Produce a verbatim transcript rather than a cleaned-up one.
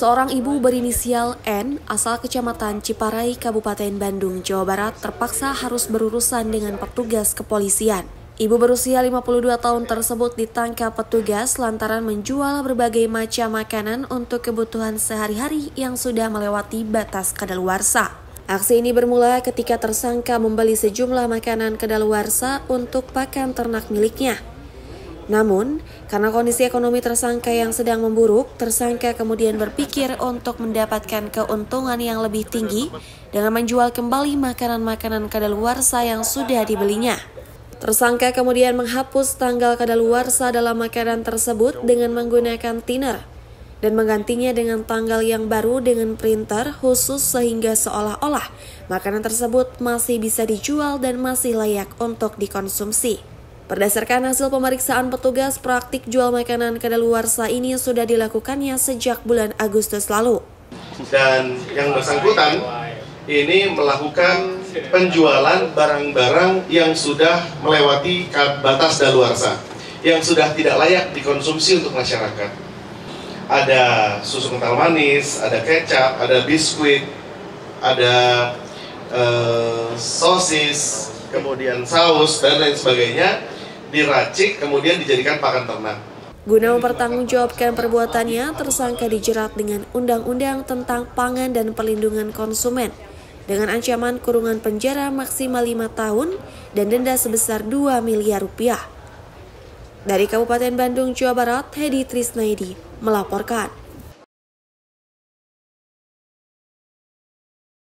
Seorang ibu berinisial N asal Kecamatan Ciparai, Kabupaten Bandung, Jawa Barat terpaksa harus berurusan dengan petugas kepolisian. Ibu berusia lima puluh dua tahun tersebut ditangkap petugas lantaran menjual berbagai macam makanan untuk kebutuhan sehari-hari yang sudah melewati batas kadaluarsa. Aksi ini bermula ketika tersangka membeli sejumlah makanan kadaluarsa untuk pakan ternak miliknya. Namun, karena kondisi ekonomi tersangka yang sedang memburuk, tersangka kemudian berpikir untuk mendapatkan keuntungan yang lebih tinggi dengan menjual kembali makanan-makanan kadaluarsa yang sudah dibelinya. Tersangka kemudian menghapus tanggal kadaluarsa dalam makanan tersebut dengan menggunakan thinner dan menggantinya dengan tanggal yang baru dengan printer khusus sehingga seolah-olah makanan tersebut masih bisa dijual dan masih layak untuk dikonsumsi. Berdasarkan hasil pemeriksaan petugas, praktik jual makanan kadaluarsa ini sudah dilakukannya sejak bulan Agustus lalu. Dan yang bersangkutan ini melakukan penjualan barang-barang yang sudah melewati batas daluarsa, yang sudah tidak layak dikonsumsi untuk masyarakat. Ada susu kental manis, ada kecap, ada biskuit, ada eh, sosis, kemudian saus, dan lain sebagainya, diracik kemudian dijadikan pakan ternak. Guna mempertanggungjawabkan perbuatannya, tersangka dijerat dengan Undang-Undang tentang Pangan dan Perlindungan Konsumen dengan ancaman kurungan penjara maksimal lima tahun dan denda sebesar dua miliar rupiah. Dari Kabupaten Bandung, Jawa Barat, Hedi Trisnaidi melaporkan.